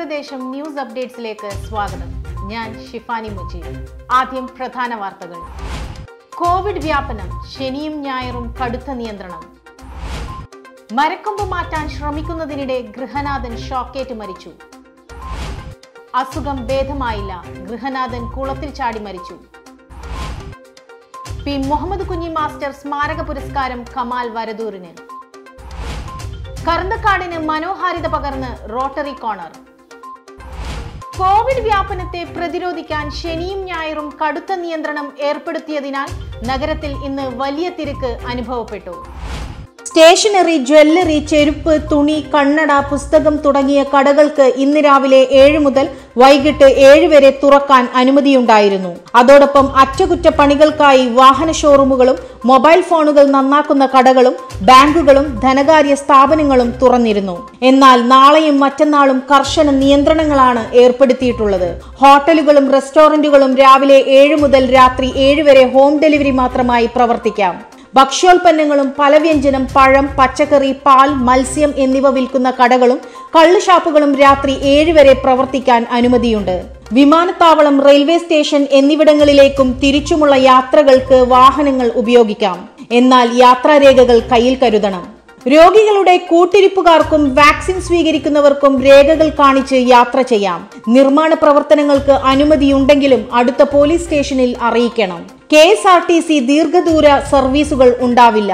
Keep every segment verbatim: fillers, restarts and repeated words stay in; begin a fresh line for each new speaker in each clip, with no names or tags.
തീരദേശം news അപ്ഡേറ്റ്സിലേക്ക് സ്വാഗതം. ഞാൻ ഷിഫാനി മുജീബ്. ആദ്യം പ്രധാന വാർത്തകൾ. കോവിഡ് വ്യാപനം, ശനിയും ഞായറും കടുത്ത നിയന്ത്രണം. മരക്കൊമ്പ് മാറ്റാൻ ശ്രമിക്കുന്നതിനിടെ ഗൃഹനാഥൻ ഷോക്കേറ്റ് മരിച്ചു. അസുഖം ഭേദമായില്ല, ഗൃഹനാഥൻ കുളത്തിൽ ചാടി മരിച്ചു. പി മുഹമ്മദ് കുഞ്ഞി മാസ്റ്റർ സ്മാരക പുരസ്കാരം കമാൽ വരദൂരിന്. കറന്തക്കാടിന് മനോഹാരിത പകർന്ന് റോട്ടറി കോർണർ. കോവിഡ് വ്യാപനത്തെ പ്രതിരോധിക്കാൻ ശനിയും ഞായറും കടുത്ത നിയന്ത്രണം ഏർപ്പെടുത്തിയതിനാൽ നഗരത്തിൽ ഇന്ന് വലിയ തിരക്ക് അനുഭവപ്പെട്ടു.
സ്റ്റേഷനറി, ജ്വല്ലറി, ചെരുപ്പ്, തുണി, കണ്ണട, പുസ്തകം തുടങ്ങിയ കടകൾക്ക് ഇന്ന് രാവിലെ ഏഴ് മുതൽ വൈകിട്ട് ഏഴ് വരെ തുറക്കാൻ അനുമതിയുണ്ടായിരുന്നു. അതോടൊപ്പം അറ്റകുറ്റപ്പണികൾക്കായി വാഹന ഷോറൂമുകളും മൊബൈൽ ഫോണുകൾ നന്നാക്കുന്ന കടകളും ബാങ്കുകളും ധനകാര്യ സ്ഥാപനങ്ങളും തുറന്നിരുന്നു. എന്നാൽ നാളെയും മറ്റന്നാളും കർശന നിയന്ത്രണങ്ങളാണ് ഏർപ്പെടുത്തിയിട്ടുള്ളത്. ഹോട്ടലുകളും റെസ്റ്റോറന്റുകളും രാവിലെ ഏഴ് മുതൽ രാത്രി ഏഴ് വരെ ഹോം ഡെലിവറി മാത്രമായി പ്രവർത്തിക്കാം. ഭക്ഷ്യോൽപ്പന്നങ്ങളും പലവ്യഞ്ജനം, പഴം, പച്ചക്കറി, പാൽ, മത്സ്യം എന്നിവ വിൽക്കുന്ന കടകളും കള്ളുഷാപ്പുകളും രാത്രി ഏഴ് വരെ പ്രവർത്തിക്കാൻ അനുമതിയുണ്ട്. വിമാനത്താവളം, റെയിൽവേ സ്റ്റേഷൻ എന്നിവിടങ്ങളിലേക്കും തിരിച്ചുമുള്ള യാത്രകൾക്ക് വാഹനങ്ങൾ ഉപയോഗിക്കാം. എന്നാൽ യാത്രാരേഖകൾ കയ്യിൽ കരുതണം. രോഗികളുടെ കൂട്ടിരിപ്പുകാർക്കും വാക്സിൻ സ്വീകരിക്കുന്നവർക്കും രേഖകൾ കാണിച്ച് യാത്ര ചെയ്യാം. നിർമ്മാണ പ്രവർത്തനങ്ങൾക്ക് അനുമതിയുണ്ടെങ്കിലും അടുത്ത പോലീസ് സ്റ്റേഷനിൽ അറിയിക്കണം. K S R T C ദീർഘദൂര സർവീസുകൾ ഉണ്ടാവില്ല.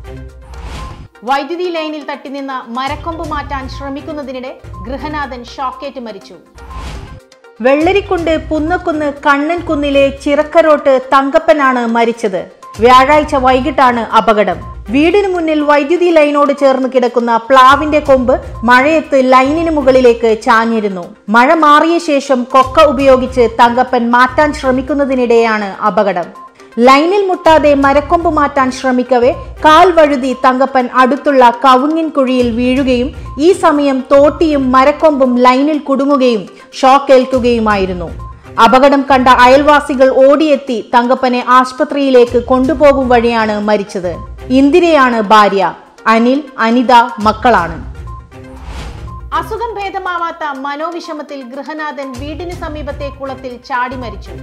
വൈദ്യുതി ലൈനിൽ തട്ടിനിന്ന മരക്കൊമ്പ് മാറ്റാൻ ശ്രമിക്കുന്നതിനിടെ ഗൃഹനാഥൻ ഷോക്കേറ്റ് മരിച്ചു.
വെള്ളരിക്കുണ്ട് പുന്നക്കുന്ന് കണ്ണൻകുന്നിലെ ചിറക്കരോട്ട് തങ്കപ്പനാണ് മരിച്ചത്. വ്യാഴാഴ്ച വൈകിട്ടാണ് അപകടം. വീടിന് മുന്നിൽ വൈദ്യുതി ലൈനോട് ചേർന്ന് കിടക്കുന്ന പ്ലാവിന്റെ കൊമ്പ് മഴയത്ത് ലൈനിന് മുകളിലേക്ക് ചാഞ്ഞിരുന്നു. മഴ മാറിയ ശേഷം കൊക്ക ഉപയോഗിച്ച് തങ്കപ്പൻ മാറ്റാൻ ശ്രമിക്കുന്നതിനിടെയാണ് അപകടം. ലൈനിൽ മുട്ടാതെ മരക്കൊമ്പ് മാറ്റാൻ ശ്രമിക്കവേ കാൽ വഴുതി തങ്കപ്പൻ അടുത്തുള്ള കവുങ്ങിൻ കുഴിയിൽ വീഴുകയും ഈ സമയം തോട്ടിയും മരക്കൊമ്പും ലൈനിൽ കുടുങ്ങുകയും ഷോക്കേൽക്കുകയുമായിരുന്നു. അപകടം കണ്ട അയൽവാസികൾ ഓടിയെത്തി തങ്കപ്പനെ ആശുപത്രിയിലേക്ക് കൊണ്ടുപോകും വഴിയാണ് മരിച്ചത്. ഇന്ദിരയാണ് ഭാര്യ. അനിൽ, അനിത മക്കളാണ്.
അസുഖം ഭേദമാവാത്ത മനോവിഷമത്തിൽ ഗൃഹനാഥൻ വീടിന് സമീപത്തെ കുളത്തിൽ ചാടി മരിച്ചു.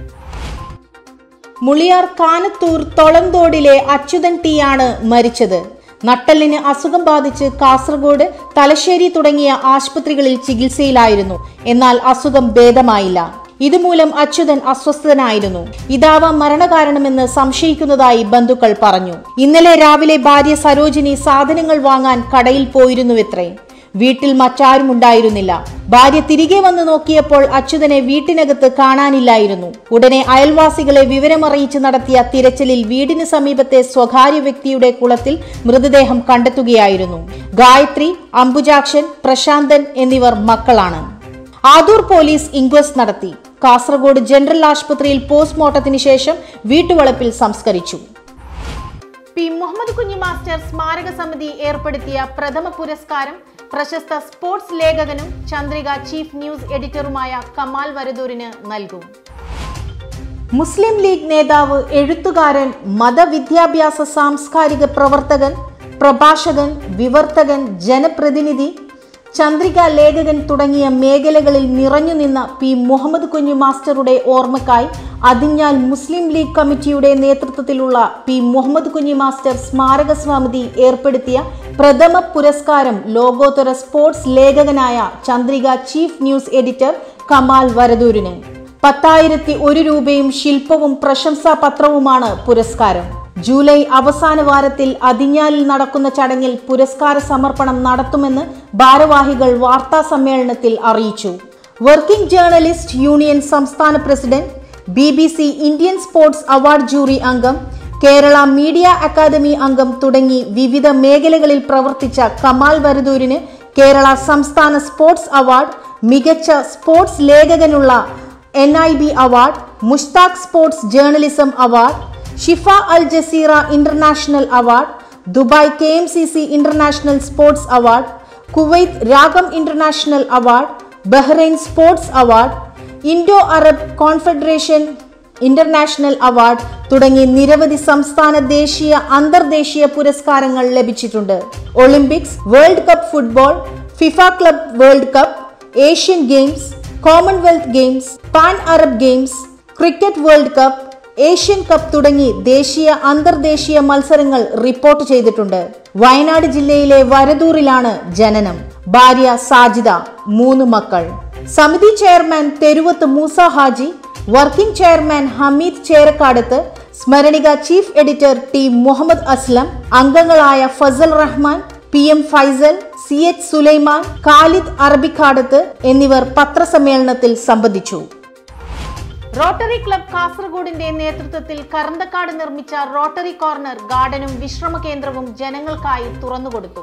മുളിയാർ കാനത്തൂർ തൊളന്തോടിലെ അച്യുതൻ ടി ആണ് മരിച്ചത്. നട്ടെല്ലിന് അസുഖം ബാധിച്ച് കാസർഗോഡ്, തലശ്ശേരി തുടങ്ങിയ ആശുപത്രികളിൽ ചികിത്സയിലായിരുന്നു. എന്നാൽ അസുഖം ഭേദമായില്ല. ഇതുമൂലം അച്യുതൻ അസ്വസ്ഥനായിരുന്നു. ഇതാവാം മരണകാരണമെന്ന് സംശയിക്കുന്നതായി ബന്ധുക്കൾ പറഞ്ഞു. ഇന്നലെ രാവിലെ ഭാര്യ സരോജിനി സാധനങ്ങൾ വാങ്ങാൻ കടയിൽ പോയിരുന്നുവെത്രേ. വീട്ടിൽ മറ്റാരും ഉണ്ടായിരുന്നില്ല. ഭാര്യ തിരികെ വന്ന് നോക്കിയപ്പോൾ അച്യുതനെ വീട്ടിനകത്ത് കാണാനില്ലായിരുന്നു. ഉടനെ അയൽവാസികളെ വിവരമറിയിച്ച് നടത്തിയ തിരച്ചിലിൽ വീടിന് സമീപത്തെ സ്വകാര്യ വ്യക്തിയുടെ കുളത്തിൽ മൃതദേഹം കണ്ടെത്തുകയായിരുന്നു. ഗായത്രി, അംബുജാക്ഷൻ, പ്രശാന്തൻ എന്നിവർ മക്കളാണ്. ആദൂർ പോലീസ് ഇൻക്വസ്റ്റ് നടത്തി. കാസർഗോഡ് ജനറൽ ആശുപത്രിയിൽ പോസ്റ്റ്മോർട്ടത്തിന് ശേഷം വീട്ടുവളപ്പിൽ സംസ്കരിച്ചു.
പി മുഹമ്മദ് കുഞ്ഞി മാസ്റ്റർ സ്മാരക സമിതി ഏർപ്പെടുത്തിയ പ്രഥമ പുരസ്കാരം പ്രശസ്ത സ്പോർട്സ് ലേഖകനും ചന്ദ്രിക ചീഫ് ന്യൂസ് എഡിറ്ററുമായ കമാൽ വരദൂരിന് നൽകും.
മുസ്ലിം ലീഗ് നേതാവ്, എഴുത്തുകാരൻ, മതവിദ്യാഭ്യാസ സാംസ്കാരിക പ്രവർത്തകൻ, പ്രഭാഷകൻ, വിവർത്തകൻ, ജനപ്രതിനിധി, ചന്ദ്രിക ലേഖകൻ തുടങ്ങിയ മേഖലകളിൽ നിറഞ്ഞുനിന്ന പി മുഹമ്മദ് കുഞ്ഞി മാസ്റ്ററുടെ ഓർമ്മക്കായി അതിഞ്ഞാൽ മുസ്ലിം ലീഗ് കമ്മിറ്റിയുടെ നേതൃത്വത്തിലുള്ള പി മുഹമ്മദ് കുഞ്ഞി മാസ്റ്റർ സ്മാരക സമിതി ഏർപ്പെടുത്തിയ പ്രഥമ പുരസ്കാരം ലോകോത്തര സ്പോർട്സ് ലേഖകനായ Chandrika chief news editor Kamal വരദൂരിന്. പത്തായിരത്തി ഒരു രൂപയും ശില്പവും പ്രശംസാ പത്രവുമാണ് പുരസ്കാരം. ജൂലൈ അവസാന വാരത്തിൽ അതിഞ്ഞാലിൽ നടക്കുന്ന ചടങ്ങിൽ പുരസ്കാര സമർപ്പണം നടത്തുമെന്ന് ഭാരവാഹികൾ വാർത്താ സമ്മേളനത്തിൽ അറിയിച്ചു. വർക്കിംഗ് ജേർണലിസ്റ്റ് യൂണിയൻ സംസ്ഥാന president, B B C Indian sports award jury അംഗം, കേരള മീഡിയ അക്കാദമി അംഗം തുടങ്ങി വിവിധ മേഖലകളിൽ പ്രവർത്തിച്ച കമാൽ വരദൂരിന് കേരള സംസ്ഥാന സ്പോർട്സ് അവാർഡ്, മികച്ച സ്പോർട്സ് ലേഖകനുള്ള N I B award, Mushtaq sports journalism award, Shifa Al Jazeera international award, Dubai K M C C international sports award, Kuwait Ragam international award, Bahrain sports award, Indo Arab confederation international award തുടങ്ങി നിരവധി സംസ്ഥാന, ദേശീയ, അന്തർദേശീയ പുരസ്കാരങ്ങൾ ലഭിച്ചിട്ടുണ്ട്. Olympics, world cup football, FIFA club world cup, Asian games, Commonwealth games, Pan Arab games, cricket world cup, Asian cup തുടങ്ങി ദേശീയ അന്തർദേശീയ മത്സരങ്ങൾ റിപ്പോർട്ട് ചെയ്തിട്ടുണ്ട്. വയനാട് ജില്ലയിലെ വരദൂറിലാണ് ജനനം. ഭാര്യ സാജിദ, മൂന്ന് മക്കൾ. സമിതി chairman Theruvath Moosa Haji, working chairman Hameed Cherakkadath, സ്മരണിക chief editor T Muhammad Aslam, അംഗങ്ങളായ Fazal Rahman, P M Faisal, C H Sulaiman, Khalid Arabikkadath എന്നിവർ പത്രസമ്മേളനത്തിൽ സംബന്ധിച്ചു.
റോട്ടറി ക്ലബ് കാസർഗോഡിന്റെ നേതൃത്വത്തിൽ കറന്തക്കാട് നിർമ്മിച്ച റോട്ടറി കോർണർ ഗാർഡനും വിശ്രമ കേന്ദ്രവും ജനങ്ങൾക്കായി തുറന്നുകൊടുത്തു.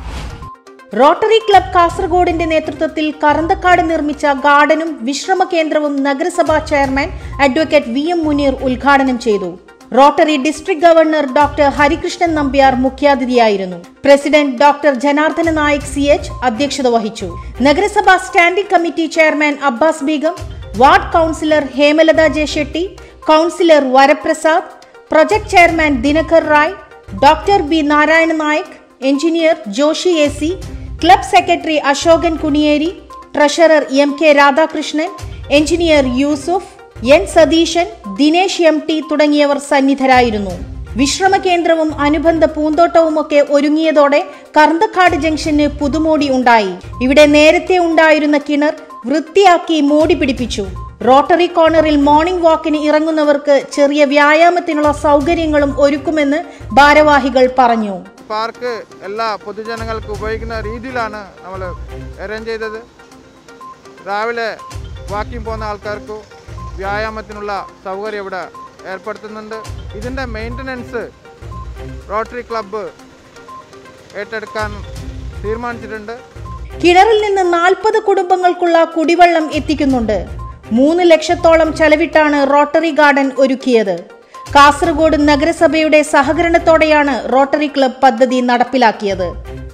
റോട്ടറി ക്ലബ് കാസർഗോഡിന്റെ നേതൃത്വത്തിൽ കറന്തക്കാട് നിർമ്മിച്ച ഗാർഡനും വിശ്രമ കേന്ദ്രവും നഗരസഭാ chairman advocate V M Muneer ഉദ്ഘാടനം ചെയ്തു. Rotary district governor doctor Harikrishnan Nambiar മുഖ്യാതിഥിയായിരുന്നു. President doctor Janardhana Naik C H അധ്യക്ഷത വഹിച്ചു. നഗരസഭാ standing committee chairman Abbas Beegum, ward councillor Hemalatha J Shetty, councillor Varaprasad, project chairman Dinakar Rai, doctor B Narayana Nayak, engineer Joshi A C, club secretary Ashokan Kuniyeri, treasurer M K Radhakrishnan, engineer Yusuf, N Satheesan, Dinesh M T തുടങ്ങിയവർ സന്നിധരായിരുന്നു. വിശ്രമ കേന്ദ്രവും അനുബന്ധ പൂന്തോട്ടവുമൊക്കെ ഒരുങ്ങിയതോടെ Karanthakkad junction പുതുമോടി ഉണ്ടായി. ഇവിടെ നേരത്തെ ഉണ്ടായിരുന്ന കിണർ വൃത്തിയാക്കി മോടി പിടിപ്പിച്ചു. റോട്ടറി കോർണറിൽ മോർണിംഗ് വാക്കിന് ഇറങ്ങുന്നവർക്ക് ചെറിയ വ്യായാമത്തിനുള്ള സൗകര്യങ്ങളും ഒരുക്കുമെന്ന് ഭാരവാഹികൾ പറഞ്ഞു.
പാർക്ക് എല്ലാ പൊതുജനങ്ങൾക്ക് ഉപയോഗിക്കുന്ന രീതിയിലാണ് നമ്മൾ അറേഞ്ച് ചെയ്തത്. രാവിലെ വാക്കിംഗ് പോകുന്ന ആൾക്കാർക്ക് വ്യായാമത്തിനുള്ള സൗകര്യം ഇവിടെ ഏർപ്പെടുത്തുന്നുണ്ട്. ഇതിൻ്റെ മെയിൻ്റനൻസ് റോട്ടറി ക്ലബ്ബ് ഏറ്റെടുക്കാൻ തീരുമാനിച്ചിട്ടുണ്ട്.
കിണറിൽ നിന്ന് നാൽപ്പത് കുടുംബങ്ങൾക്കുള്ള കുടിവെള്ളം എത്തിക്കുന്നുണ്ട്. മൂന്ന് ലക്ഷത്തോളം ചെലവിട്ടാണ് റോട്ടറി ഗാർഡൻ ഒരുക്കിയത്. കാസർഗോഡ് നഗരസഭയുടെ സഹകരണത്തോടെയാണ് റോട്ടറി ക്ലബ് പദ്ധതി നടപ്പിലാക്കിയത്.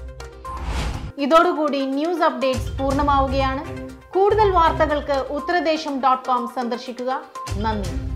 ഇതോടുകൂടി ന്യൂസ് അപ്ഡേറ്റ്സ് പൂർണ്ണമാവുകയാണ്. കൂടുതൽ വാർത്തകൾക്ക് ഉത്തരദേശം ഡോട്ട് കോം സന്ദർശിക്കുക. നന്ദി.